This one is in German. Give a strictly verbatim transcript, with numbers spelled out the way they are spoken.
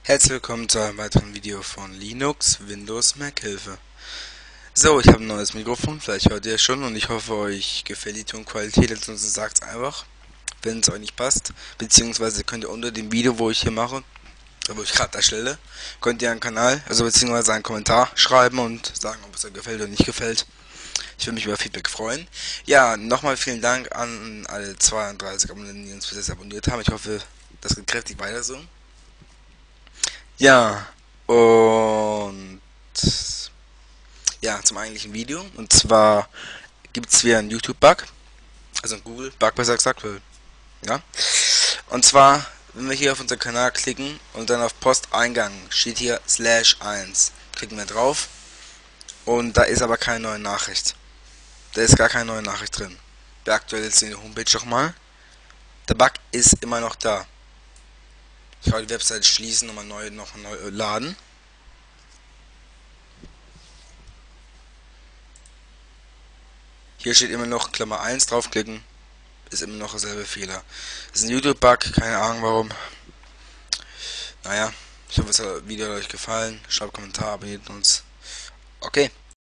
Herzlich willkommen zu einem weiteren Video von Linux, Windows, Mac Hilfe. So, ich habe ein neues Mikrofon, vielleicht hört ihr es schon und ich hoffe, euch gefällt die Tonqualität, ansonsten sagt es einfach, wenn es euch nicht passt. Beziehungsweise könnt ihr unter dem Video, wo ich hier mache, wo ich gerade erstelle, könnt ihr einen Kanal, also beziehungsweise einen Kommentar schreiben und sagen, ob es euch gefällt oder nicht gefällt. Ich würde mich über Feedback freuen. Ja, nochmal vielen Dank an alle zweiunddreißig Abonnenten, die uns bis jetzt abonniert haben. Ich hoffe, das geht kräftig weiter so. Ja, und ja, zum eigentlichen Video. Und zwar gibt es wieder einen YouTube-Bug, also einen Google-Bug besser gesagt, weil, ja. Und zwar, wenn wir hier auf unseren Kanal klicken und dann auf Posteingang, steht hier slash eins. Klicken wir drauf und da ist aber keine neue Nachricht. Da ist gar keine neue Nachricht drin. Wir aktualisieren die Homepage nochmal. Der Bug ist immer noch da. Ich kann die Webseite schließen und mal neu, noch neu laden. Hier steht immer noch Klammer eins, draufklicken, ist immer noch derselbe Fehler. Das ist ein YouTube-Bug, keine Ahnung warum. Naja, ich hoffe, das Video hat euch gefallen. Schreibt Kommentar, abonniert uns. Okay.